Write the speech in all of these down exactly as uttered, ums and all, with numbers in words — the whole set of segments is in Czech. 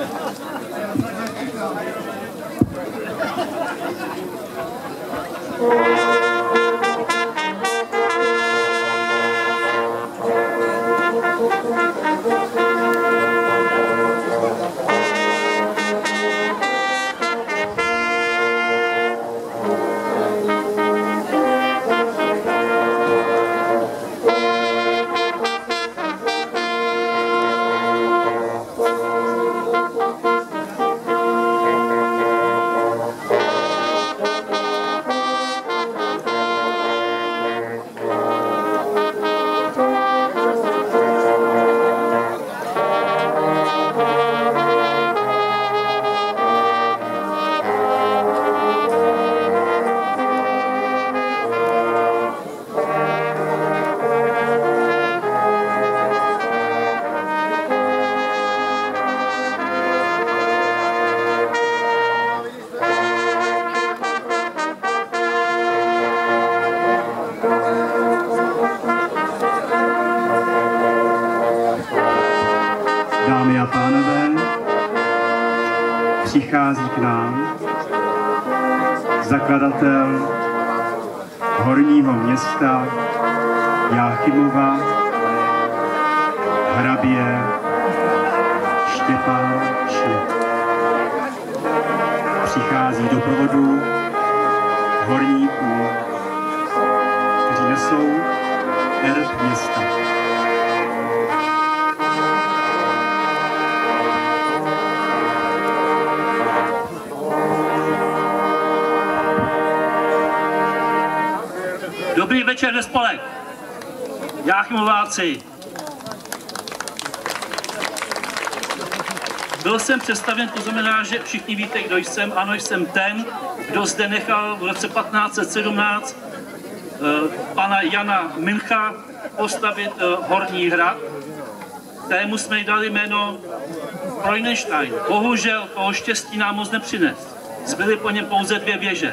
Dámy a pánové, přichází k nám zakladatel Horního Města Jáchymova, hrabě Štěpán Šluk. Přichází do provodu horníků, kteří nesou erb města. Dobrý večer, nespolek, Jáchymováci. Byl jsem představen, to znamená, že všichni víte, kdo jsem. Ano, jsem ten, kdo zde nechal v roce patnáct set sedmnáct eh, pana Jana Müncha postavit eh, Horní hrad. Tému jsme dali jméno Freudenstein. Bohužel toho štěstí nám moc nepřines. Zbyly po něm pouze dvě věže.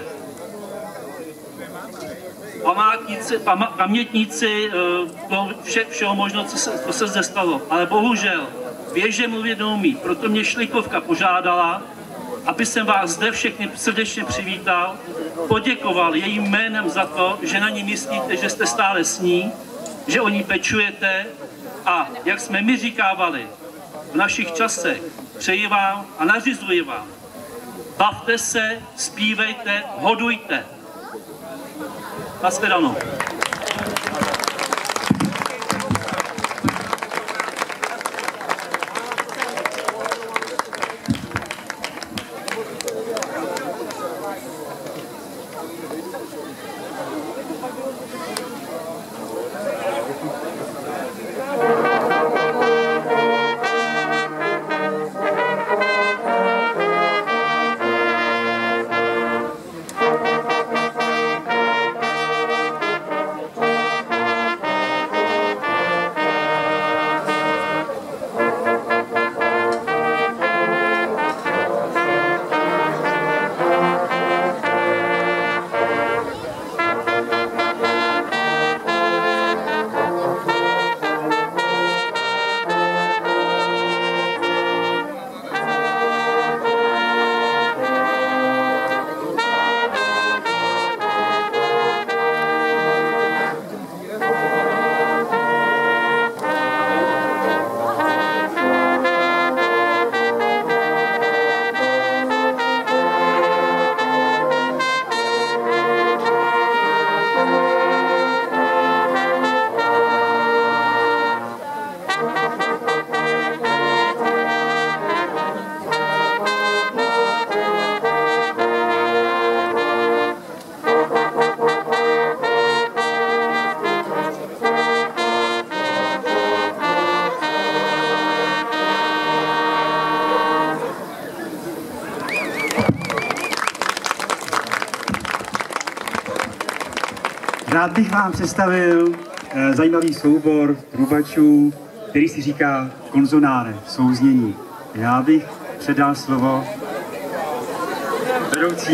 Památníci, pama, pamětníci to vše, všeho možno, co se, co se zde stalo. Ale bohužel věže mluvit neumí. Proto mě Šlikovka požádala, aby jsem vás zde všechny srdečně přivítal, poděkoval jejím jménem za to, že na ní myslíte, že jste stále s ní, že o ní pečujete a, jak jsme my říkávali v našich časech, přeji vám a nařizuji vám. Bavte se, zpívejte, hodujte. Nashledanou. Rád bych vám představil eh, zajímavý soubor trubačů, který si říká konzonáre, souznění. Já bych předal slovo vedoucí